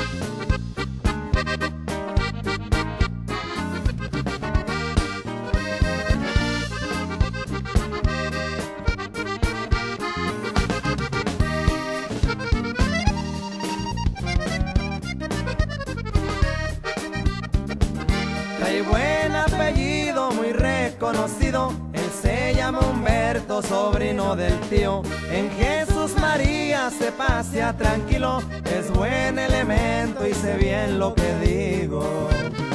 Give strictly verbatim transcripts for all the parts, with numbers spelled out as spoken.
Trae buen apellido, muy reconocido. Él se llama Humberto, sobrino del tío. En Jesús María se pasea tranquilo. Es buen elemento y sé bien lo que digo.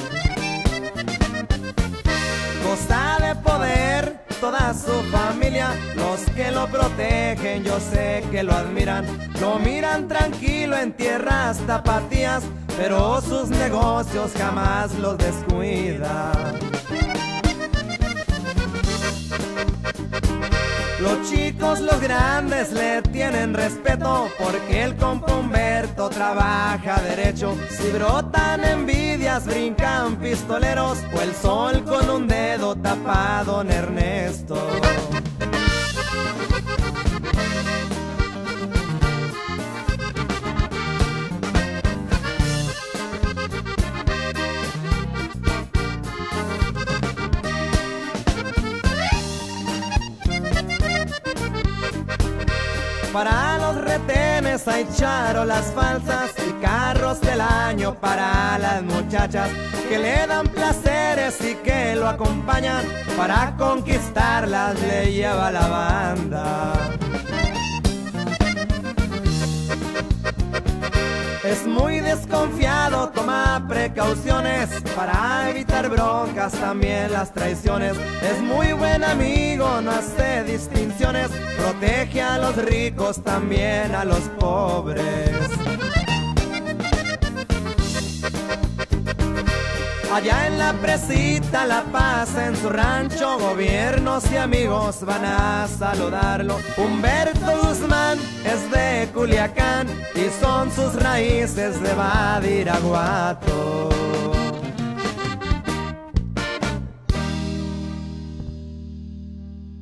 Goza de poder toda su familia. Los que lo protegen yo sé que lo admiran. Lo miran tranquilo en tierras tapatías, pero sus negocios jamás los descuida. Los chicos, los grandes le tienen respeto, porque el compa Humberto trabaja derecho. Si brotan envidias, brincan pistoleros, o el sol con un dedo tapa a don Ernesto. Para los retenes hay charolas falsas y carros del año para las muchachas que le dan placeres y que lo acompañan. Para conquistarlas le lleva la banda. Es muy desconfiado, toma precauciones para evitar broncas, también las traiciones. Es muy buen amigo, no hace distinciones, protege a los ricos, también a los pobres. Allá en la presita la pasa en su rancho, gobiernos y amigos van a saludarlo. Humberto Guzmán es de Culiacán y son sus raíces de Badiraguato.